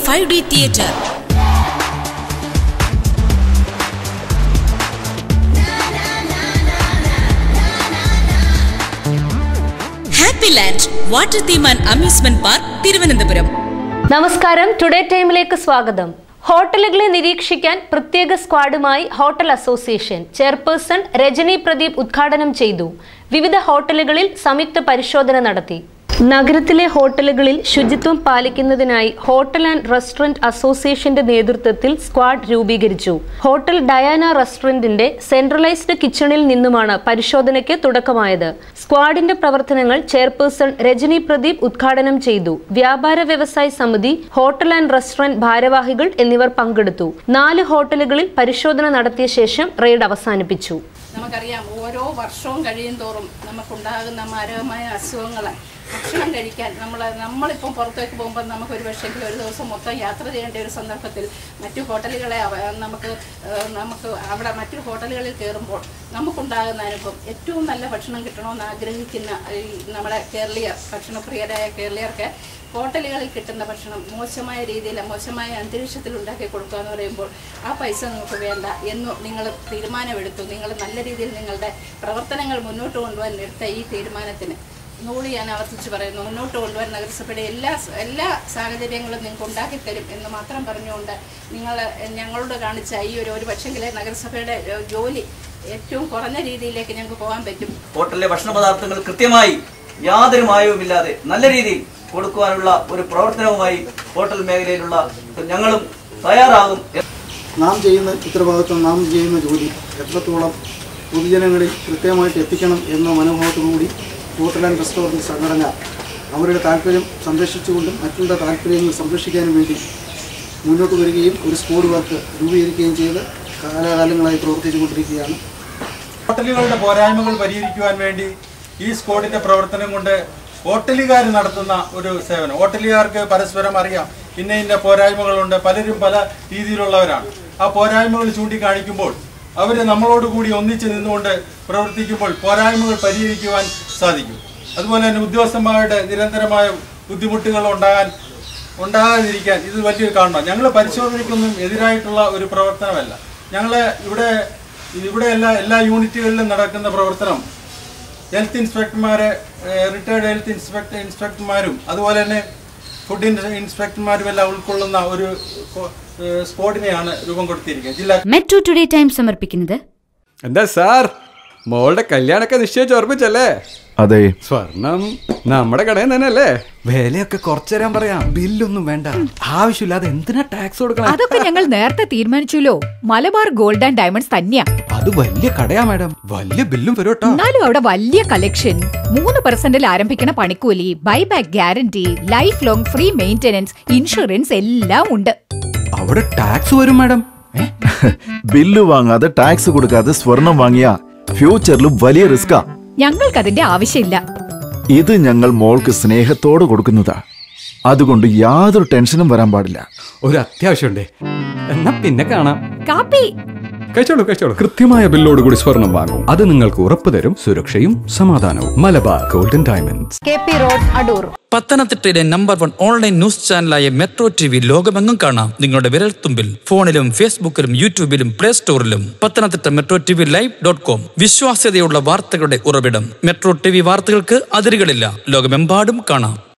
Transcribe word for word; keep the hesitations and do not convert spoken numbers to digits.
Five D theatre. Happy land water theme and amusement park, Thiruvananthapuram. നമസ്കാരം, today ടൈമിലേക്ക് സ്വാഗതം. ഹോട്ടലുകളെ നിരീക്ഷിക്കാൻ പ്രത്യേക സ്ക്വാഡുമായി hotel association chairperson Rajani Pradeep ഉദ്ഘാടനം ചെയ്തു. വിവിധ ഹോട്ടലുകളിൽ സംയുക്ത പരിശോധന നടത്തി. നഗരത്തിലെ ഹോട്ടലുകളിൽ ശുചിത്വം പാലിക്കുന്നതിനായി ഹോട്ടൽ ആൻഡ് റെസ്റ്റോറന്റ് അസോസിയേഷന്റെ നേതൃത്വത്തിൽ സ്ക്വാഡ് രൂപീകരിച്ചു. ഹോട്ടൽ ഡയാന റെസ്റ്റോറന്റിന്റെ സെൻട്രലൈസ്ഡ് കിച്ചണിൽ നിന്നുമാണ് പരിശോധനയ്ക്ക് തുടക്കമായത്. സ്ക്വാഡിന്റെ പ്രവർത്തനങ്ങൾ ചെയർപേഴ്സൺ രജനി പ്രദീപ് ഉദ്ഘാടനം ചെയ്തു. വ്യാപാര വ്യവസായ സമിതി, ഹോട്ടൽ ആൻഡ് റെസ്റ്റോറന്റ് ഭാരവാഹികൾ എന്നിവർ പങ്കെടുത്തു. നാല് ഹോട്ടലുകളിൽ പരിശോധന നടത്തിയ ശേഷം റെയ്ഡ് അവസാനിപ്പിച്ചു. നമുക്കറിയാം, ഓരോ വർഷവും കഴിയും തോറും നമുക്കുണ്ടാകുന്ന മാരകമായ അസുഖങ്ങൾ ഭക്ഷണം കഴിക്കാൻ നമ്മൾ നമ്മളിപ്പം പുറത്തേക്ക് പോകുമ്പോൾ നമുക്ക് ഒരു പക്ഷേ ഒരു ദിവസം മൊത്തം യാത്ര ചെയ്യേണ്ട ഒരു സന്ദർഭത്തിൽ മറ്റു ഹോട്ടലുകളെ നമുക്ക് നമുക്ക് അവിടെ മറ്റു ഹോട്ടലുകളിൽ കയറുമ്പോൾ നമുക്കുണ്ടാകുന്ന അനുഭവം, ഏറ്റവും നല്ല ഭക്ഷണം കിട്ടണമെന്ന് ആഗ്രഹിക്കുന്ന ഈ നമ്മുടെ കേരളീയർ, ഭക്ഷണപ്രിയരായ കേരളീയർക്ക് ഹോട്ടലുകളിൽ കിട്ടുന്ന ഭക്ഷണം മോശമായ രീതിയിൽ മോശമായ അന്തരീക്ഷത്തിൽ ഉണ്ടാക്കി കൊടുക്കുക എന്ന് പറയുമ്പോൾ ആ പൈസ നമുക്ക് വേണ്ട എന്ന് നിങ്ങൾ തീരുമാനമെടുത്തു. നിങ്ങൾ നല്ല രീതിയിൽ നിങ്ങളുടെ പ്രവർത്തനങ്ങൾ മുന്നോട്ട് കൊണ്ടുപോകാൻ എടുത്ത ഈ തീരുമാനത്തിന് നൂറ് ഞാൻ ആവർത്തിച്ച് പറയുന്നു, മുന്നോട്ട് കൊണ്ടുവരാൻ നഗരസഭയുടെ എല്ലാ എല്ലാ സാഹചര്യങ്ങളും നിങ്ങൾക്ക് ഉണ്ടാക്കിത്തരും എന്ന് മാത്രം പറഞ്ഞുകൊണ്ട് നിങ്ങൾ ഞങ്ങളോട് കാണിച്ച ഈ ഒരു ഒരു പക്ഷെങ്കിലെ നഗരസഭയുടെ ജോലി ഏറ്റവും കുറഞ്ഞ രീതിയിലേക്ക് ഞങ്ങൾക്ക് പോകാൻ പറ്റും. ഹോട്ടലിലെ ഭക്ഷണ പദാർത്ഥങ്ങൾ കൃത്യമായി യാതൊരു മായവുമില്ലാതെ നല്ല രീതിയിൽ കൊടുക്കുവാനുള്ള ഒരു പ്രവർത്തനവുമായി ഹോട്ടൽ മേഖലയിലുള്ള ഞങ്ങളും തയ്യാറാകും. നാം ചെയ്യുന്ന ഉത്തരവാദിത്വം, നാം ചെയ്യുന്ന ജോലി എത്രത്തോളം പൊതുജനങ്ങളിൽ കൃത്യമായിട്ട് എത്തിക്കണം എന്ന മനോഭാവത്തോടുകൂടി ഹോട്ടൽ ആൻഡ് റെസ്റ്റോറൻറ്റ് സംഘടന അവരുടെ താല്പര്യം സംരക്ഷിച്ചുകൊണ്ടും മറ്റുള്ള താല്പര്യങ്ങൾ സംരക്ഷിക്കാനും വേണ്ടി മുന്നോട്ട് വരികയും ഒരു സ്ക്വാഡ് വർക്ക് രൂപീകരിക്കുകയും ചെയ്ത് കാലാകാലങ്ങളായി പ്രവർത്തിച്ചു കൊണ്ടിരിക്കുകയാണ്. ഹോട്ടലുകളുടെ പോരായ്മകൾ പരിഹരിക്കുവാൻ വേണ്ടി ഈ സ്ക്വാഡിൻ്റെ പ്രവർത്തനം കൊണ്ട് ഹോട്ടലുകാർ നടത്തുന്ന ഒരു സേവനം, ഹോട്ടലുകാർക്ക് പരസ്പരം അറിയാം ഇന്ന ഇന്ന പോരായ്മകളുണ്ട്, പലരും പല രീതിയിലുള്ളവരാണ്. ആ പോരായ്മകൾ ചൂണ്ടിക്കാണിക്കുമ്പോൾ അവർ നമ്മളോട് കൂടി ഒന്നിച്ച് നിന്നുകൊണ്ട് പ്രവർത്തിക്കുമ്പോൾ പോരായ്മകൾ പരിഹരിക്കുവാൻ സാധിക്കും. അതുപോലെ തന്നെ ഉദ്യോഗസ്ഥന്മാരുടെ നിരന്തരമായ ബുദ്ധിമുട്ടുകൾ ഉണ്ടാകാൻ ഉണ്ടാകാതിരിക്കാൻ ഇത് വലിയൊരു കാരണം. ഞങ്ങൾ പരിശോധനയ്ക്കൊന്നും എതിരായിട്ടുള്ള ഒരു പ്രവർത്തനമല്ല. ഞങ്ങൾ ഇവിടെ ഇവിടെ എല്ലാ എല്ലാ യൂണിറ്റുകളിലും നടക്കുന്ന പ്രവർത്തനം ഹെൽത്ത് ഇൻസ്പെക്ടർമാരെ, റിട്ടയർഡ് ഹെൽത്ത് ഇൻസ്പെക്ടർ ഇൻസ്പെക്ടർമാരും അതുപോലെ തന്നെ ഫുഡ് ഇൻസ്പെക്ടർമാരും എല്ലാം ഉൾക്കൊള്ളുന്ന ഒരു സ്ക്വാഡിനെയാണ് രൂപം കൊടുത്തിരിക്കുന്നത്. ജില്ലാ മെട്രോ ടുഡേ ടൈം സമർപ്പിക്കുന്നത് എന്താ സാർ, മോളുടെ കല്യാണൊക്കെ നിശ്ചയിച്ച് ഓർമ്മിച്ചല്ലേ? അതെ. സ്വർണം നമ്മുടെ കടയിൽ തന്നെ അല്ലേ? വിലയൊക്കെ കുറച്ചു തരാൻ പറയാം, ബില്ലൊന്നും വേണ്ട. ആവശ്യമില്ലാതെ എന്തിനാ ടാക്സ് കൊടുക്കണം? അതൊക്കെ ഞങ്ങൾ നേരത്തെ തീരുമാനിച്ചല്ലോ. മലബാർ ഗോൾഡ് ആൻഡ് ഡയമണ്ട്സ് തന്നെയാ. അത് വലിയ കടയാ മാഡം, വലിയ ബില്ലും വരും. എന്നാലും അവിടെ വലിയ കളക്ഷൻ, മൂന്ന് പെർസെന്റിൽ ആരംഭിക്കുന്ന പണിക്കൂലി, buyback guarantee, life long free maintenance, insurance എല്ലാം ഉണ്ട്. അവിടെ ടാക്സ് വരും മാഡം. ബില്ല് വാങ്ങാതെ ടാക്സ് കൊടുക്കാതെ സ്വർണം വാങ്ങിയ ഫ്യൂച്ചറിലും വലിയ റിസ്കാ. ഞങ്ങൾക്ക് അതിന്റെ ആവശ്യമില്ല. ഇത് ഞങ്ങൾ മോൾക്ക് സ്നേഹത്തോട് കൊടുക്കുന്നതാ. അതുകൊണ്ട് യാതൊരു ടെൻഷനും വരാൻ പാടില്ല. ഒരു അത്യാവശ്യമുണ്ടേ, എന്നാ പിന്നെ കാണാം. കാപ്പി കഴിച്ചോളൂ കഴിച്ചോളൂ. കൃത്യമായ ബില്ലോട് കൂടി സ്വർണം വാങ്ങും, അത് നിങ്ങൾക്ക് ഉറപ്പു തരും സുരക്ഷയും സമാധാനവും. Malabar golden diamonds, K P road, Adoor. പത്തനംതിട്ടയിലെ നമ്പർ വൺ ഓൺലൈൻ ന്യൂസ് ചാനലായ മെട്രോ ടി വി ലോകമെങ്ങും കാണാം നിങ്ങളുടെ വിരൽത്തുമ്പിൽ. ഫോണിലും ഫേസ്ബുക്കിലും യൂട്യൂബിലും പ്ലേ സ്റ്റോറിലും. Pathanamthitta metro T V live dot com, വിശ്വാസ്യതയുള്ള വാർത്തകളുടെ ഉറവിടം. മെട്രോ ടി വി വാർത്തകൾക്ക് അതിരുകളില്ല, ലോകമെമ്പാടും കാണാം.